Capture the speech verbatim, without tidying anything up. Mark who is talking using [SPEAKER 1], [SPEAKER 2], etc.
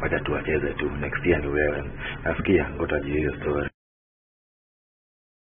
[SPEAKER 1] wacha tuwacheze tu next year ndio wewe. Nasikia ngoja hiyo story.